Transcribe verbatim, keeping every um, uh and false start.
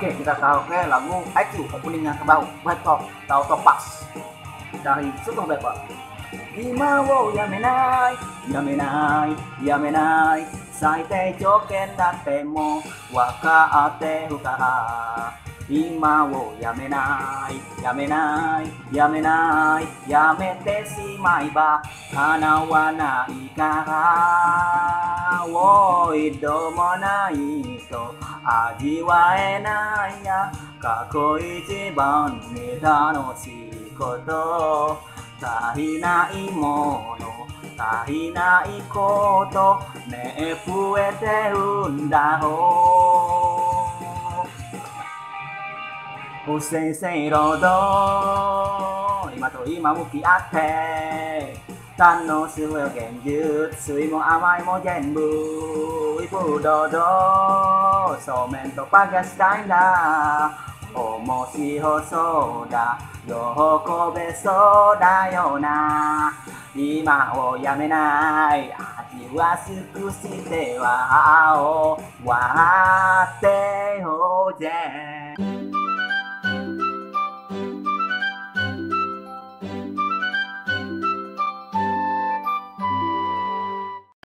Oke, kita tahu ke lagu I Q openingnya ke bawah, Batok, tahu topas dari Sugeng Bebek. Ima wo yamenai, yamenai, yamenai, 最低条件だっても分かってるから今をやめないやめないやめないやめてしまえば叶わないからおいどうもないと味わえないや過去一番に楽しいこと足りないもの足りないことねえ増えてるんだろう先生労働今と今向き合って楽しむよ現実酸いも甘いも全部一風堂々そうめんとパがしたいんだ面白そうだ喜べそうだよな今をやめない味は尽くしては終わってようぜ